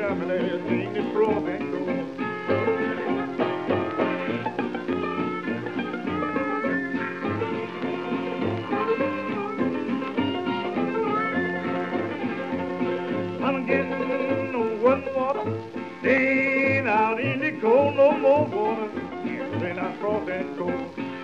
family sing the cross and go. I'm getting no one water, staying out in the cold, no more water, when I cross and go.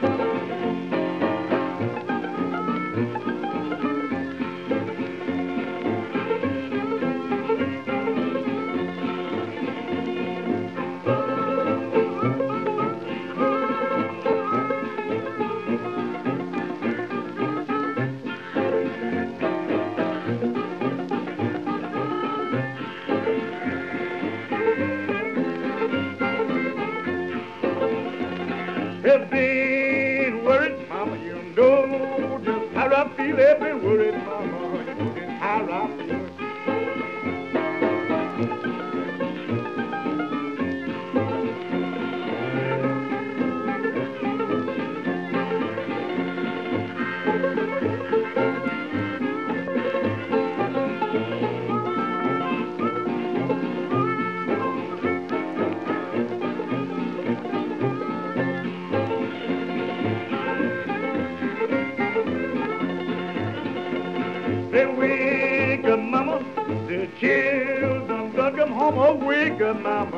Have been worried, mama, you know just how I feel. Have been worried, mama, you know just how I feel. They wake up, mama, the children done come home. Oh, wake up, mama.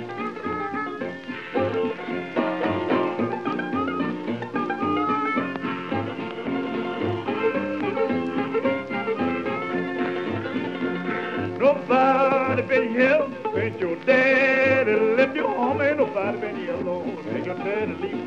Nobody been here since your daddy left your home. Ain't nobody been here alone since your daddy leave